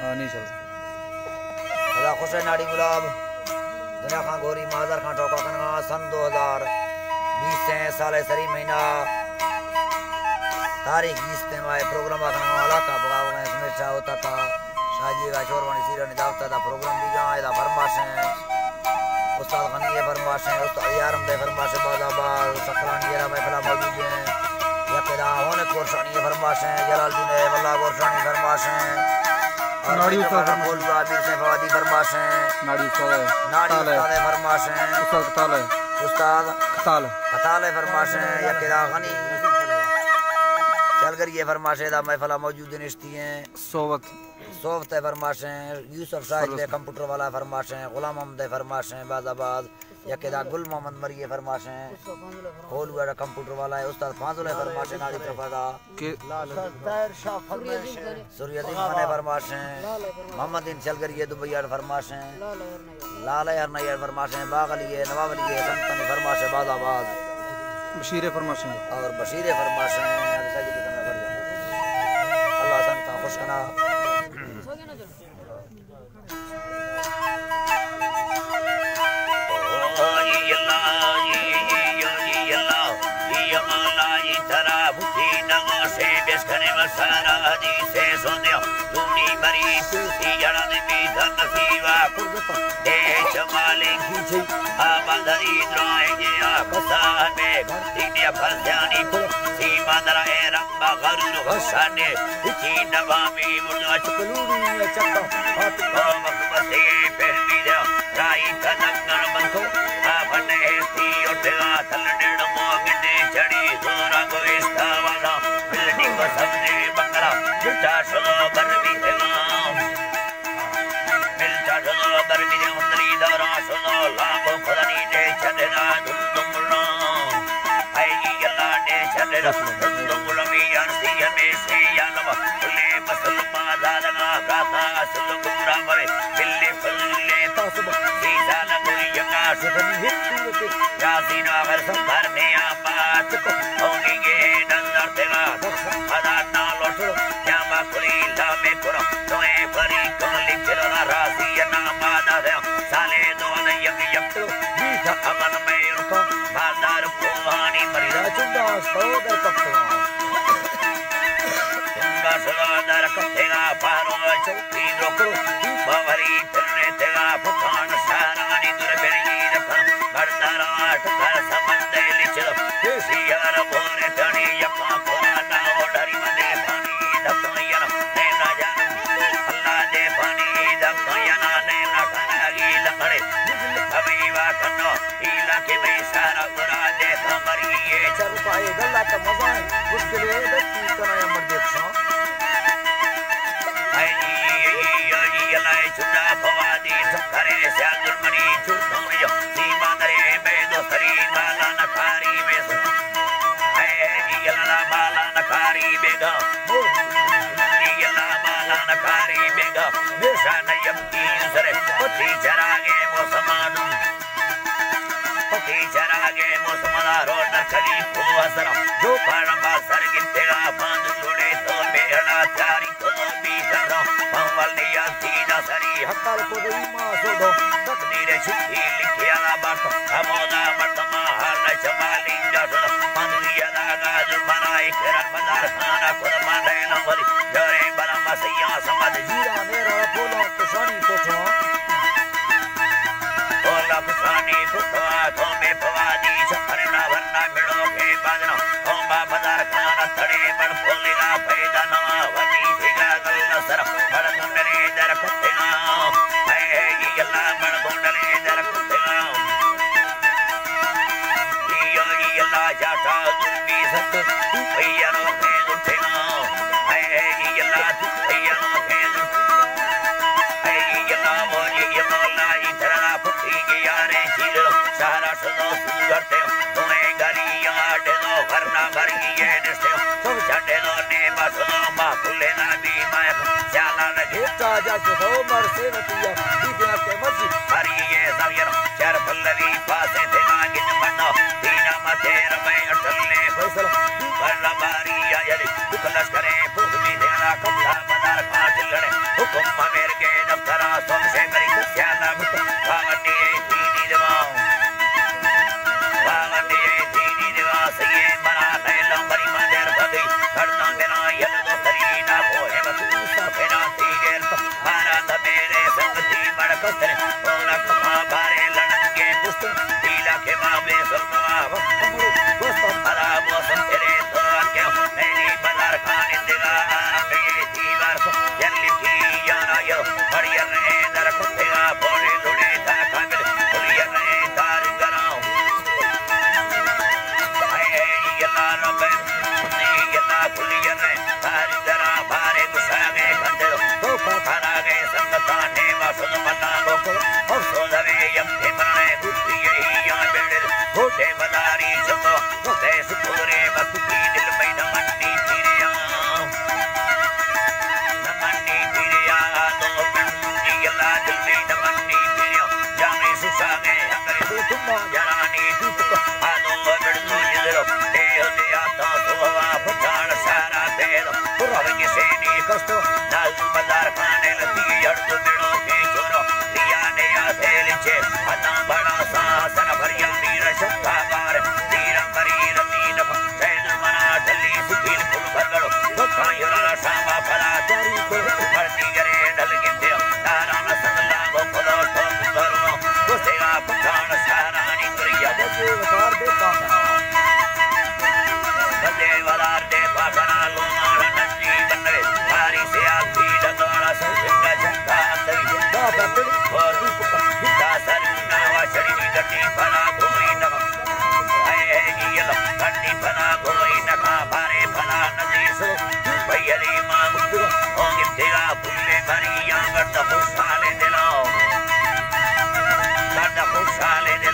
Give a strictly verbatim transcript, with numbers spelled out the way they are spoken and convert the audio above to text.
हां नहीं चल अदा हुसैन नाड़ी गुलाब दुनिया खां गोरी माजर खां टोका कनगा सन दो हज़ार बीस से साल सरी महीना तारीख बीस ते माए प्रोग्राम कनगा वाला का बगाव में समेटा होता था शाजी का चोरवानी सीरा ने दावता था प्रोग्राम भी जहां इदा फरमाश है उस्ताद गनी ये फरमाश है उस्ताद यारम दे फरमाश बादाबाद सकरानी येरा महफिल मौजूद है यकदा होने कोरसानी ये फरमाश है जलालुद्दीन है वल्ला कोरसानी फरमाश है नाड़ी उस्ताद बोलवा आबिर से फवादी फरमाश है नाड़ी उस्ताद नाड़ी उस्ताद फरमाश है उस्ताद कताल है उस्ताद कताल कताल फरमाश है यकदा गनी चल कर ये फरमाश है दा महफिल मौजूद निश्ती है सोवत सोवत फरमाश है यूसुफ साहिब दे कंप्यूटर वाला फरमाश है गुलाम अहमद दे फरमाश है बादाबाद यकदा गुल मोहम्मद मरिए फरमाश है होल वाला कंप्यूटर वाला है उस्ताद फाजुल फरमाश है नाड़ी तरफा के सरदार शाह फरमाश है सूर्यदीन खान फरमाश है मोहम्मद दिन चल कर ये दुबई फरमाश है लाल यार नैयर फरमाश है बाग अली है नवाब अली है संतनी फरमाश है बादाबाद बशीर फरमाश है और बशीर फरमाश है अल्लाह संता खुश कना हुकुम कस्तरे ओना कहा बारे लड़के पुस्त लीला के मामले सुनवा हमरो दोस्त हरा मौसम तेरे तो क्या मेरी बाजार खाने देगा ये दीवार जल्दी की जाना यो बढ़िया रे दर कुत्तेगा बोले लुड़े था काबिल बढ़िया रे तार कराओ आए ये लाल पे ये ला बढ़िया रे तार करा बारे गुस्सागे खंडो तो खाना गए संगता ने वासुन मना को और सोलवे यम के मरने गुस्सी यही यहाँ बिल्डर होते बदारी चलो होते सुपुरे बकुकी दिल में नमन्नी फिरिया नमन्नी फिरिया तो बिल्डी यला दिल में नमन्नी फिरिया जाने सुसागे अंदर तो तुम जरानी तुक आदो बिल्डो जिधरो दे दे आता सुवा फटान सारा दे पूरा के सेनी कस्तो नाल बाजार खाने लगी हट बिड़ो के छोरो लिया ने आसे लिचे अना बड़ा सा सन भरिया मीर शक्का बार तीर मरी रतीन सैन मना ढली सुखीन फुल भगड़ो तो कायरा सामा फला चारी को भरती करे ढल के दे तारा न संगला गो फलो तो करो तो सेवा पठान सारा नी करिया बजे वतार दे पाना बजे वतार दे पाना लोमार नंदी बनवे सारी से आती डगड़ा संगा झंडा तई दा बपड़ी और बिता सरना वा शरीरी गटी फला धोई न आए है ये लो गटी फला धोई न खा भारे फला नदी सो भैयरी मां मुद्दो होंगे तेरा फूले भरी या गट खुशाले दिलाओ गट खुशाले